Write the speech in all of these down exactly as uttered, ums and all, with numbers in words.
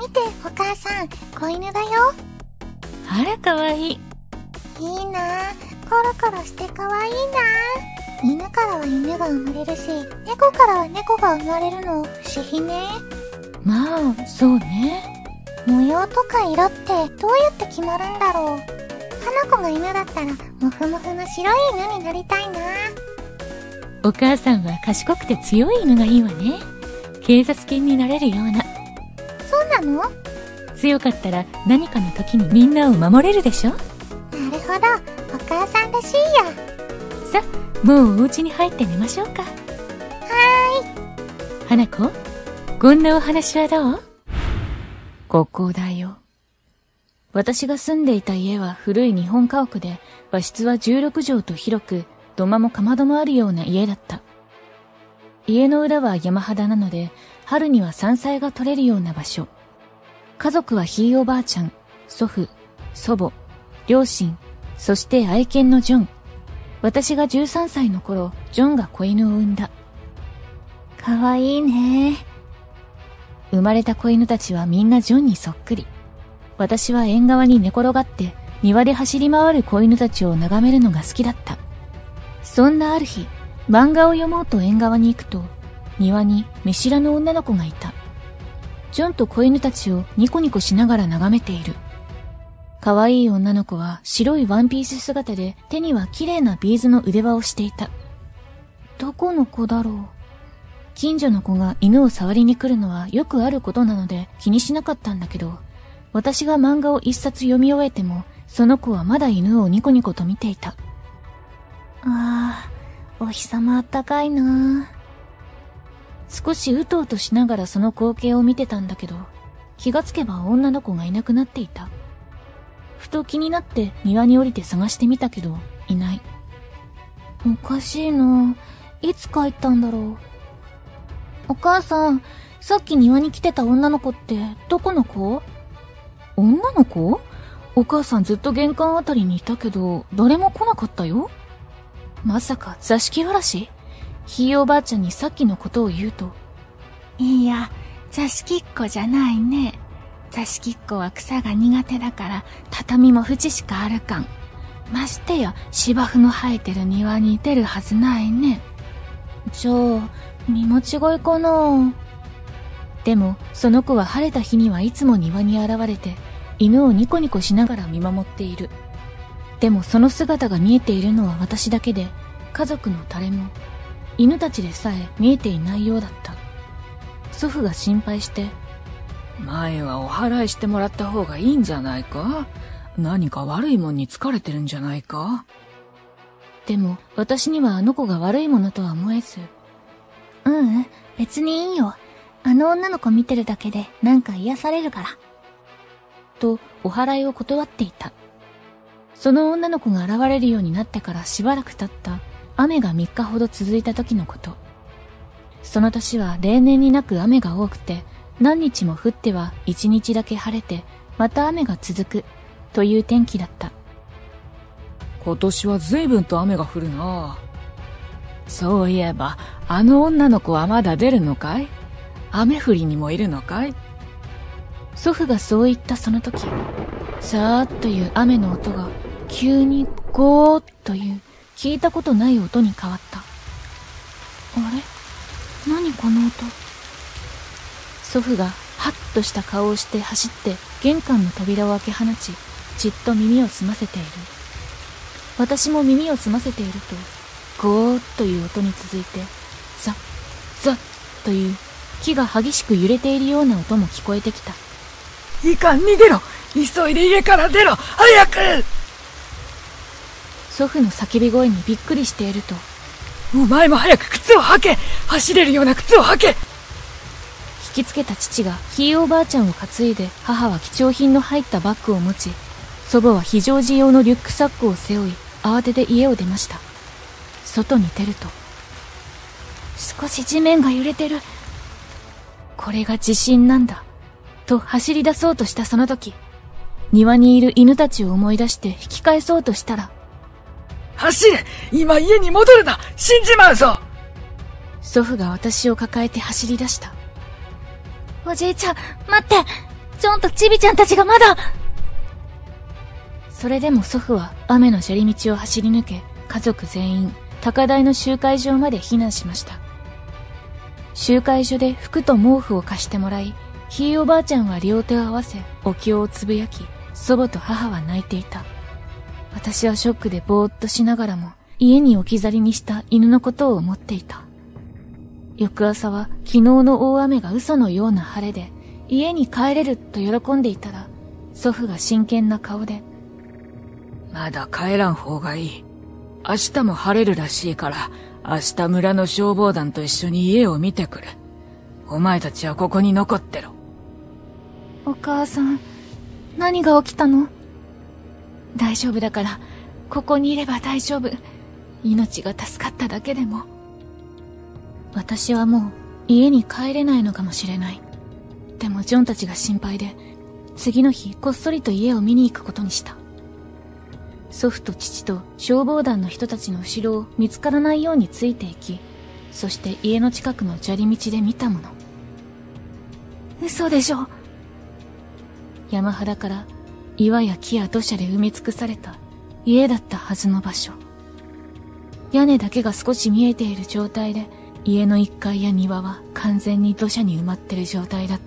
見てお母さん、子犬だよ。 あらかわいい。 いいなぁ、コロコロしてかわいいなぁ。犬からは犬が生まれるし、猫からは猫が生まれるの不思議ね。 まあ、そうね。 模様とか色ってどうやって決まるんだろう。花子が犬だったらモフモフの白い犬になりたいな。 お母さんは賢くて強い犬がいいわね。警察犬になれるような。 そうなの？ 強かったら何かの時にみんなを守れるでしょ。なるほど、お母さんらしいや。 さ、もうお家に入って寝ましょうか。はーい。 花子、こんなお話はどう？ここだよ。私が住んでいた家は古い日本家屋で、和室はじゅうろくじょうと広く、土間もかまどもあるような家だった。家の裏は山肌なので、春には山菜が取れるような場所。家族はひいおばあちゃん、祖父、祖母、両親、そして愛犬のジョン。私がじゅうさんさいの頃、ジョンが子犬を産んだ。かわいいね。生まれた子犬たちはみんなジョンにそっくり。私は縁側に寝転がって庭で走り回る子犬たちを眺めるのが好きだった。そんなある日、漫画を読もうと縁側に行くと、庭に見知らぬ女の子がいた。ジョンと子犬たちをニコニコしながら眺めている。可愛い女の子は白いワンピース姿で手には綺麗なビーズの腕輪をしていた。どこの子だろう。近所の子が犬を触りに来るのはよくあることなので気にしなかったんだけど、私が漫画を一冊読み終えても、その子はまだ犬をニコニコと見ていた。ああ、お日様あったかいな。少しうとうとしながらその光景を見てたんだけど、気がつけば女の子がいなくなっていた。ふと気になって庭に降りて探してみたけど、いない。おかしいな。いつ帰ったんだろう。お母さん、さっき庭に来てた女の子ってどこの子？女の子？お母さんずっと玄関あたりにいたけど、誰も来なかったよ。まさか座敷わらし？ひいおばあちゃんにさっきのことを言うと、いや、座敷っ子じゃないね。座敷っ子は草が苦手だから、畳も縁しか歩かん。ましてや、芝生の生えてる庭に出るはずないね。じゃあ、見間違いかな。でも、その子は晴れた日にはいつも庭に現れて、犬をニコニコしながら見守っている。でもその姿が見えているのは私だけで、家族の誰も、犬たちでさえ見えていないようだった。祖父が心配して、 前はお祓いしてもらった方がいいんじゃないか？何か悪いもんに疲れてるんじゃないか？ でも私にはあの子が悪いものとは思えず、 ううん、別にいいよ。あの女の子見てるだけでなんか癒されるから。 とお祓いを断っていた。その女の子が現れるようになってからしばらく経った雨がみっかほど続いた時のこと。その年は例年になく雨が多くて、何日も降っては一日だけ晴れて、また雨が続くという天気だった。 今年は随分と雨が降るな。そういえば、あの女の子はまだ出るのかい？雨降りにもいるのかい？ 祖父がそう言ったその時、ザーッという雨の音が急にゴーッという聞いたことない音に変わった。あれ？何この音？祖父がハッとした顔をして走って玄関の扉を開け放ち、じっと耳を澄ませている。私も耳を澄ませていると、ゴーッという音に続いて、ザッザッという木が激しく揺れているような音も聞こえてきた。 いかん、逃げろ！急いで家から出ろ！早く！ 祖父の叫び声にびっくりしていると、 お前も早く靴を履け！走れるような靴を履け！ 引きつけた父がひいおばあちゃんを担いで、母は貴重品の入ったバッグを持ち、祖母は非常時用のリュックサックを背負い、慌てて家を出ました。外に出ると、少し地面が揺れてる。これが地震なんだ。と走り出そうとしたその時、庭にいる犬たちを思い出して引き返そうとしたら、 走れ！今家に戻るな！死んじまうぞ！ 祖父が私を抱えて走り出した。 おじいちゃん、待って！ ョンとチビちゃんたちがまだ。それでも祖父は雨の砂利道を走り抜け、家族全員高台の集会場まで避難しました。集会所で服と毛布を貸してもらい、ひいおばあちゃんは両手を合わせお経をつぶやき、祖母と母は泣いていた。私はショックでぼーっとしながらも家に置き去りにした犬のことを思っていた。翌朝は昨日の大雨が嘘のような晴れで家に帰れると喜んでいたら、祖父が真剣な顔で、 まだ帰らん方がいい。明日も晴れるらしいから、明日村の消防団と一緒に家を見てくる。お前たちはここに残ってろ。 お母さん、何が起きたの？大丈夫だから、ここにいれば大丈夫。命が助かっただけでも。私はもう家に帰れないのかもしれない。でもジョンたちが心配で、次の日こっそりと家を見に行くことにした。祖父と父と消防団の人たちの後ろを見つからないようについていき、そして家の近くの砂利道で見たもの。嘘でしょ。山肌から岩や木や土砂で埋め尽くされた家だったはずの場所。屋根だけが少し見えている状態で、家の一階や庭は完全に土砂に埋まってる状態だった。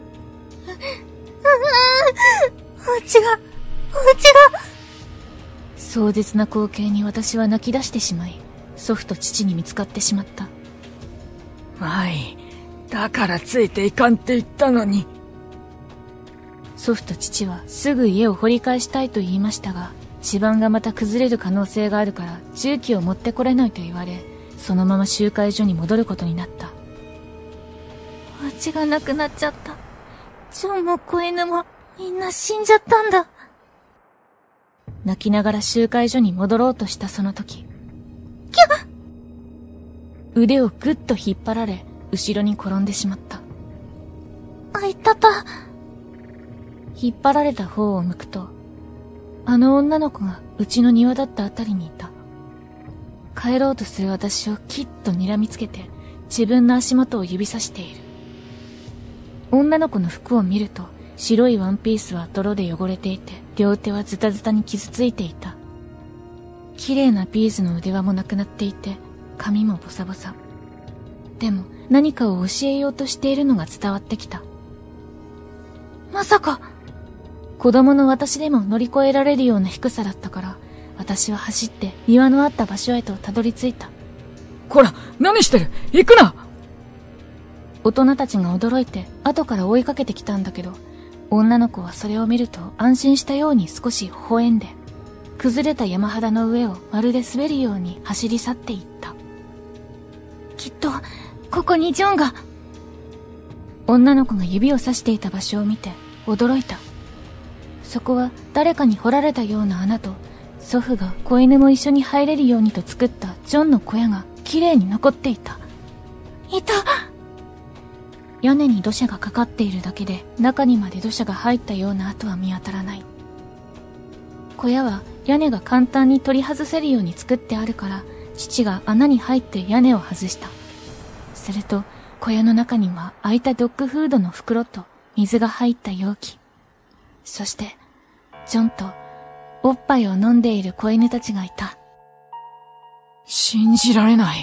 お家が、お家が。壮絶な光景に私は泣き出してしまい、祖父と父に見つかってしまった。 まい、だからついていかんって言ったのに。 祖父と父はすぐ家を掘り返したいと言いましたが、地盤がまた崩れる可能性があるから重機を持ってこれないと言われ、そのまま集会所に戻ることになった。お家がなくなっちゃった。ジョンも子犬もみんな死んじゃったんだ。泣きながら集会所に戻ろうとしたその時、キャッ！腕をぐっと引っ張られ、後ろに転んでしまった。あいたた。引っ張られた方を向くと、あの女の子がうちの庭だったあたりにいた。帰ろうとする私をきっと睨みつけて、自分の足元を指さしている。女の子の服を見ると、白いワンピースは泥で汚れていて、両手はズタズタに傷ついていた。綺麗なビーズの腕輪もなくなっていて、髪もボサボサ。でも何かを教えようとしているのが伝わってきた。まさか、子供の私でも乗り越えられるような低さだったから、私は走って庭のあった場所へとたどり着いた。 こら、何してる？行くな！ 大人たちが驚いて後から追いかけてきたんだけど、女の子はそれを見ると安心したように少し微笑んで、崩れた山肌の上をまるで滑るように走り去っていった。きっと、ここにジョンが。女の子が指をさしていた場所を見て驚いた。そこは誰かに掘られたような穴と、祖父が子犬も一緒に入れるようにと作ったジョンの小屋が綺麗に残っていた。いた！屋根に土砂がかかっているだけで、中にまで土砂が入ったような跡は見当たらない。小屋は屋根が簡単に取り外せるように作ってあるから、父が穴に入って屋根を外した。すると、小屋の中には空いたドッグフードの袋と水が入った容器。そして、ジョンとおっぱいを飲んでいる子犬たちがいた。 信じられない。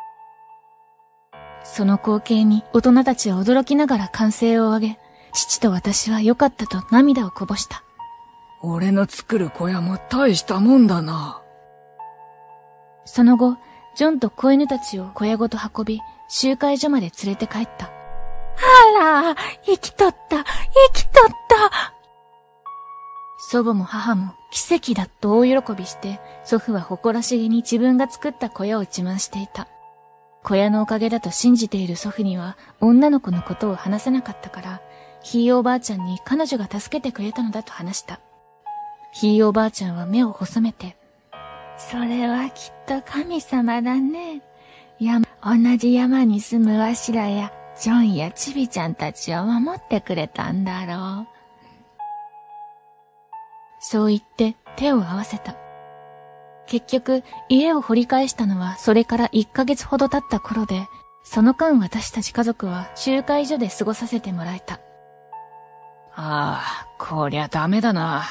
その光景に大人たちは驚きながら歓声を上げ、父と私は良かったと涙をこぼした。 俺の作る小屋も大したもんだな。 その後、ジョンと子犬たちを小屋ごと運び、集会所まで連れて帰った。あら、生きとった、生きとった。祖母も母も奇跡だと大喜びして、祖父は誇らしげに自分が作った小屋を自慢していた。小屋のおかげだと信じている祖父には女の子のことを話せなかったから、ひいおばあちゃんに彼女が助けてくれたのだと話した。ひいおばあちゃんは目を細めて、それはきっと神様だね。山、同じ山に住むわしらや、ジョンやチビちゃんたちを守ってくれたんだろう。そう言って手を合わせた。結局、家を掘り返したのはそれからいっかげつほど経った頃で、その間私たち家族は集会所で過ごさせてもらえた。 ああ、こりゃダメだな。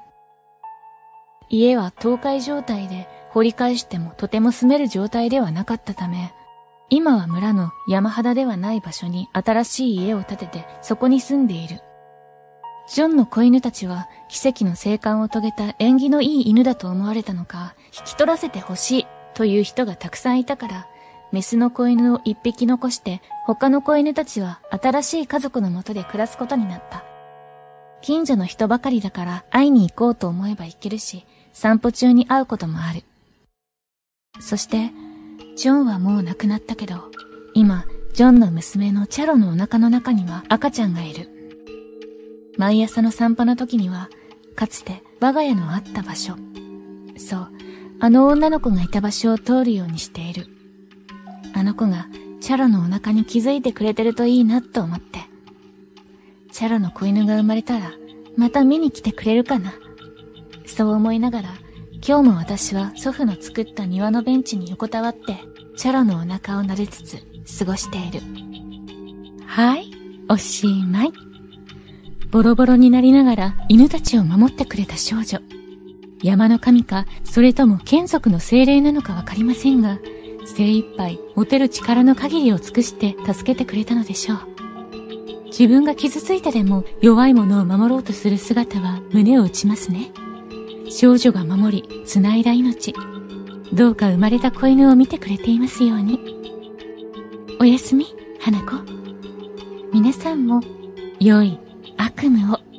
家は倒壊状態で掘り返してもとても住める状態ではなかったため、今は村の山肌ではない場所に新しい家を建ててそこに住んでいる。ジョンの子犬たちは奇跡の生還を遂げた縁起のいい犬だと思われたのか、引き取らせてほしいという人がたくさんいたから、メスの子犬を一匹残して他の子犬たちは新しい家族のもとで暮らすことになった。近所の人ばかりだから会いに行こうと思えば行けるし、散歩中に会うこともある。そして、ジョンはもう亡くなったけど、今、ジョンの娘のチャロのお腹の中には赤ちゃんがいる。毎朝の散歩の時には、かつて我が家のあった場所。そう、あの女の子がいた場所を通るようにしている。あの子がチャロのお腹に気づいてくれてるといいなと思って。チャロの子犬が生まれたら、また見に来てくれるかな。そう思いながら、今日も私は祖父の作った庭のベンチに横たわって、チャロのお腹を撫でつつ過ごしている。はい、おしまい。ボロボロになりながら犬たちを守ってくれた少女。山の神か、それとも眷属の精霊なのかわかりませんが、精一杯持てる力の限りを尽くして助けてくれたのでしょう。自分が傷ついてでも弱い者を守ろうとする姿は胸を打ちますね。少女が守り、繋いだ命。どうか生まれた子犬を見てくれていますように。おやすみ、花子。皆さんも、良い悪夢を。